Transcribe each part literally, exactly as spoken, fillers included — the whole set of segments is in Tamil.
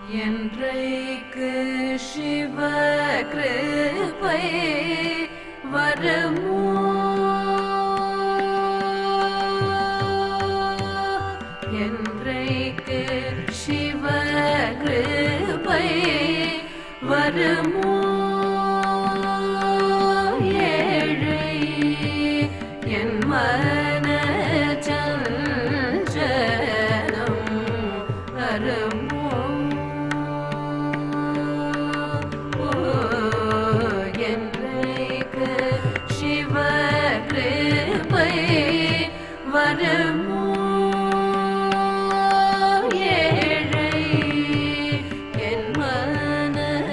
என்றைக்கு சிவ கிருபை வருமோ என்றைக்கு சிவ கிருபை வருமோ ஏழை என் மன சஞ்சலம் வருமோ என்றைக்கு சிவ கிருபை வருமோ ஏழை என் மன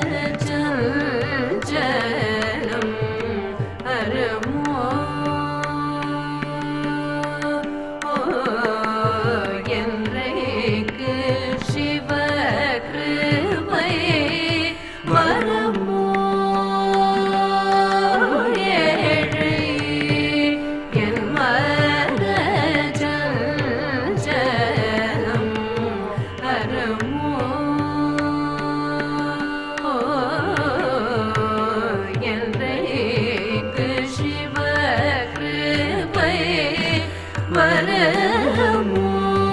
சஞ்சலம் வருமோ என்றைக்கு சிவ கிருபை வருமோ ஏழை என் மன சஞ்சலம் வருமோ என்றைக்கு சிவ கிருபை வருமோ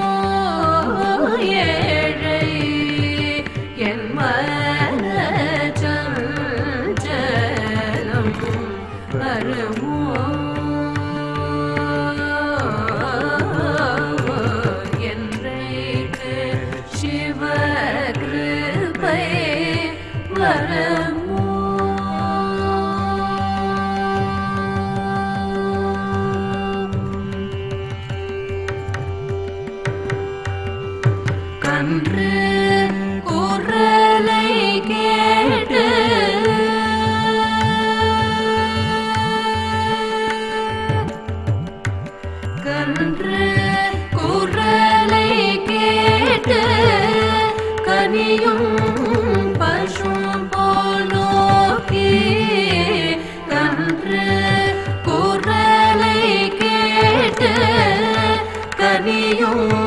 ஏழை என் மன சஞ்சலம் வருமோ என்றைக்கு சிவ கிருபை வருமோ கன்று குரலை கேட்டு கன்று குரலை கேட்டு கனியும் பசு போல் நோக்கி கன்று குரலை கேட்டு கனியும்